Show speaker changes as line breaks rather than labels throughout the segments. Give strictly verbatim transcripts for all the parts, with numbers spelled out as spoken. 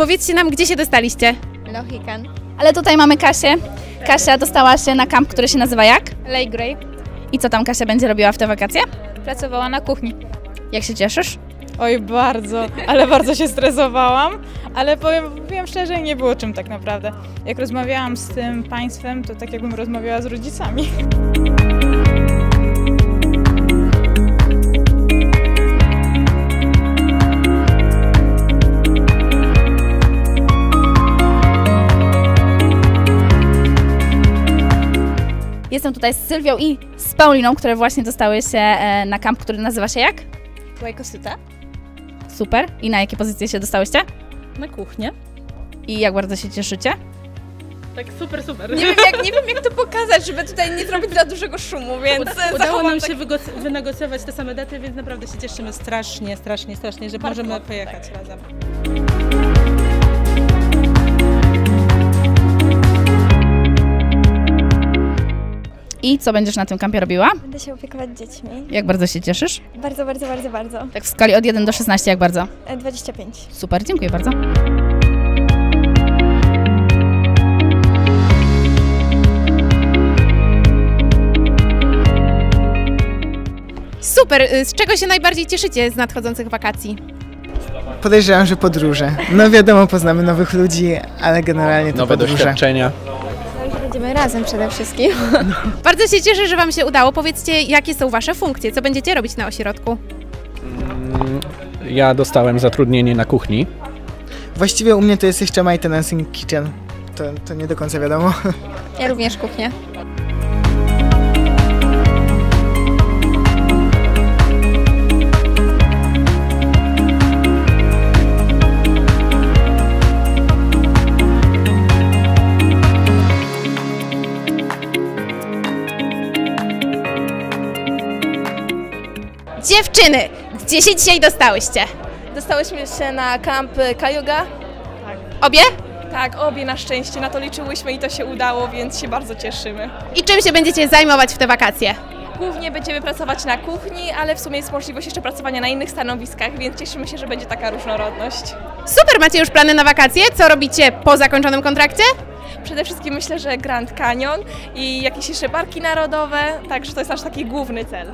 Powiedzcie nam, gdzie się dostaliście?
Lohican.
Ale tutaj mamy Kasię. Kasia dostała się na kamp, który się nazywa jak?
Lake Grey.
I co tam Kasia będzie robiła w te wakacje?
Pracowała na kuchni.
Jak się cieszysz?
Oj, bardzo, ale bardzo się stresowałam, ale powiem, powiem szczerze, nie było czym tak naprawdę. Jak rozmawiałam z tym państwem, to tak jakbym rozmawiała z rodzicami.
Jestem tutaj z Sylwią i z Pauliną, które właśnie dostały się na kamp, który nazywa się jak?
Łajkosyta.
Super. I na jakie pozycje się dostałyście?
Na kuchnię.
I jak bardzo się cieszycie?
Tak super, super.
Nie wiem, jak, nie wiem jak to pokazać, żeby tutaj nie zrobić za dużego szumu, więc
Udało nam
tak...
się wynegocjować te same daty, więc naprawdę się cieszymy strasznie, strasznie, strasznie, że
Bardzo
możemy
tak.
pojechać razem.
I co będziesz na tym kampie robiła?
Będę się opiekować dziećmi.
Jak bardzo się cieszysz?
Bardzo, bardzo, bardzo, bardzo.
Tak w skali od jeden do szesnastu, jak bardzo?
dwadzieścia pięć.
Super, dziękuję bardzo.
Super, z czego się najbardziej cieszycie z nadchodzących wakacji?
Podejrzewam, że podróże. No wiadomo, poznamy nowych ludzi, ale generalnie to
nowe
podróże.
doświadczenia.
Będziemy razem przede wszystkim.
Bardzo się cieszę, że Wam się udało. Powiedzcie, jakie są Wasze funkcje, co będziecie robić na ośrodku?
Ja dostałem zatrudnienie na kuchni.
Właściwie u mnie to jest jeszcze maintenance in kitchen. To, to nie do końca wiadomo.
Ja również kuchnię.
Dziewczyny, gdzie się dzisiaj dostałyście?
Dostałyśmy się na kamp Cayuga.
Tak. Obie?
Tak, obie na szczęście, na to liczyłyśmy i to się udało, więc się bardzo cieszymy.
I czym się będziecie zajmować w te wakacje?
Głównie będziemy pracować na kuchni, ale w sumie jest możliwość jeszcze pracowania na innych stanowiskach, więc cieszymy się, że będzie taka różnorodność.
Super, macie już plany na wakacje? Co robicie po zakończonym kontrakcie?
Przede wszystkim myślę, że Grand Canyon i jakieś jeszcze parki narodowe, także to jest nasz taki główny cel.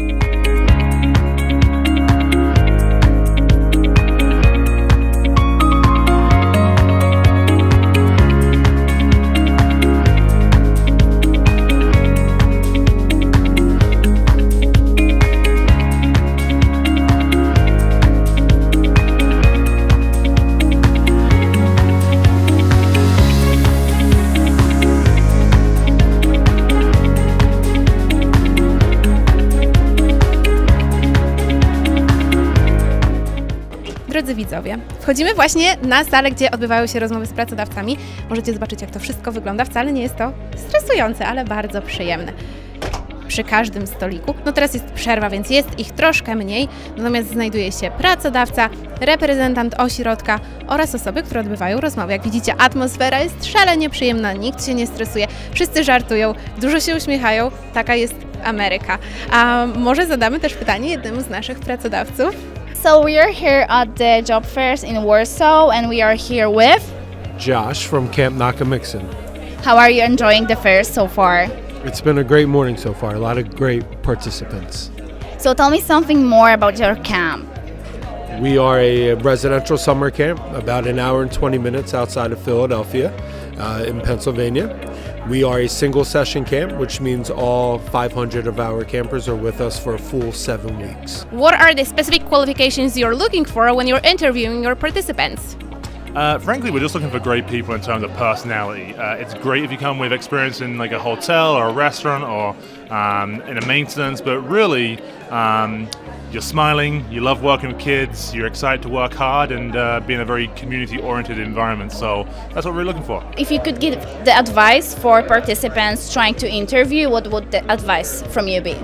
Drodzy widzowie, wchodzimy właśnie na salę, gdzie odbywają się rozmowy z pracodawcami. Możecie zobaczyć, jak to wszystko wygląda. Wcale nie jest to stresujące, ale bardzo przyjemne. Przy każdym stoliku, no teraz jest przerwa, więc jest ich troszkę mniej, natomiast znajduje się pracodawca, reprezentant ośrodka oraz osoby, które odbywają rozmowy. Jak widzicie, atmosfera jest szalenie przyjemna, nikt się nie stresuje, wszyscy żartują, dużo się uśmiechają, taka jest Ameryka. A może zadamy też pytanie jednemu z naszych pracodawców?
So we are here at the job fairs in Warsaw and we are here with...
Josh from Camp Nakamixon.
How are you enjoying the fair so far?
It's been a great morning so far, a lot of great participants.
So tell me something more about your camp.
We are a residential summer camp, about an hour and twenty minutes outside of Philadelphia uh, in Pennsylvania. We are a single session camp, which means all five hundred of our campers are with us for a full seven weeks.
What are the specific qualifications you're looking for when you're interviewing your participants?
Uh, frankly, we're just looking for great people in terms of personality. Uh, it's great if you come with experience in like a hotel or a restaurant or um, in a maintenance, but really um, you're smiling, you love working with kids, you're excited to work hard and uh, be in a very community-oriented environment. So that's what we're looking for.
If you could give the advice for participants trying to interview, what would the advice from you be?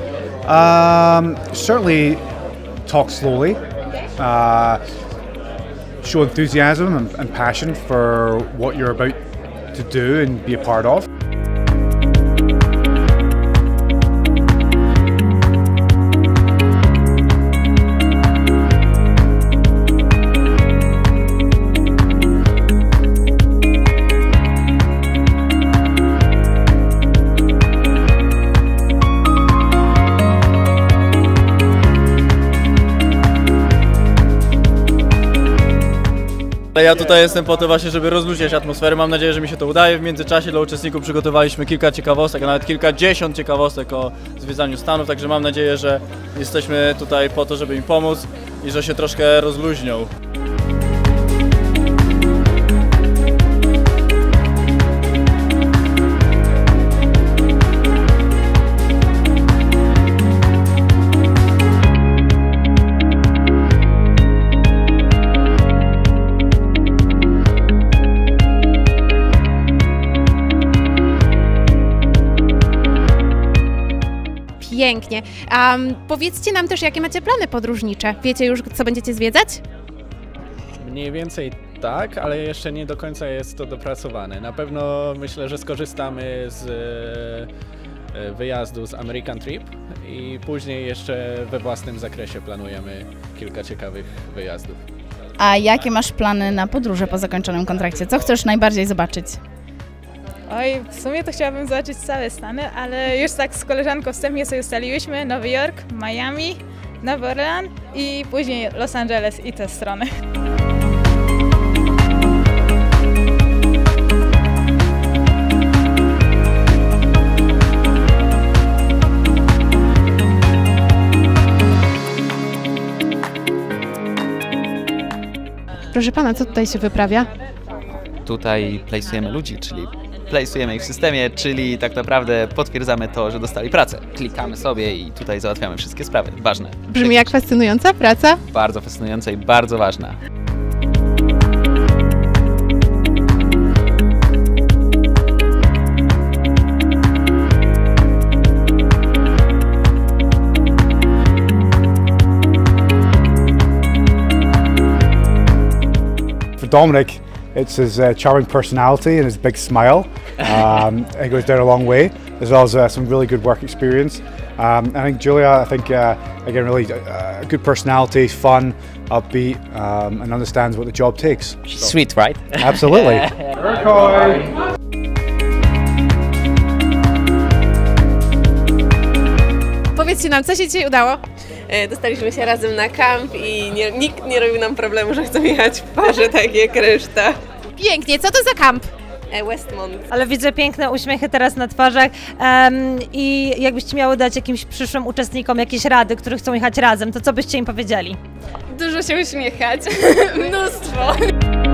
Um, certainly talk slowly. Uh, show enthusiasm and, and passion for what you're about to do and be a part of.
Ja tutaj jestem po to właśnie, żeby rozluźniać atmosferę. Mam nadzieję, że mi się to udaje. W międzyczasie dla uczestników przygotowaliśmy kilka ciekawostek, a nawet kilkadziesiąt ciekawostek o zwiedzaniu Stanów, także mam nadzieję, że jesteśmy tutaj po to, żeby im pomóc i że się troszkę rozluźnią.
Pięknie. Um, powiedzcie nam też, jakie macie plany podróżnicze. Wiecie już, co będziecie zwiedzać?
Mniej więcej tak, ale jeszcze nie do końca jest to dopracowane. Na pewno myślę, że skorzystamy z e, wyjazdu z American Trip i później jeszcze we własnym zakresie planujemy kilka ciekawych wyjazdów.
A jakie masz plany na podróże po zakończonym kontrakcie? Co chcesz najbardziej zobaczyć?
Oj, w sumie to chciałabym zobaczyć całe Stany, ale już tak z koleżanką wstępnie sobie ustaliłyśmy Nowy Jork, Miami, Nowy Orlean i później Los Angeles i te strony.
Proszę pana, co tutaj się wyprawia?
Tutaj place'ujemy ludzi, czyli place'ujemy ich w systemie, czyli tak naprawdę potwierdzamy to, że dostali pracę. Klikamy sobie i tutaj załatwiamy wszystkie sprawy ważne.
Brzmi jak fascynująca praca.
Bardzo fascynująca i bardzo ważna.
For Dominic, it's his uh, charming personality and his big smile. Um, it goes down a long way, as well as uh, some really good work experience. Um, I think Julia, I think uh, again, really uh, good personality, fun, upbeat, um, and understands what the job takes.
She's so. Sweet, right?
Absolutely.
Powiedzcie nam, co się dzisiaj udało?
Dostaliśmy się razem na kamp i nie, nikt nie robił nam problemu, że chcą jechać w parze, tak jak reszta.
Pięknie, co to za kamp?
Westmont.
Ale widzę piękne uśmiechy teraz na twarzach um, i jakbyście miały dać jakimś przyszłym uczestnikom jakieś rady, którzy chcą jechać razem, to co byście im powiedzieli?
Dużo się uśmiechać, mnóstwo.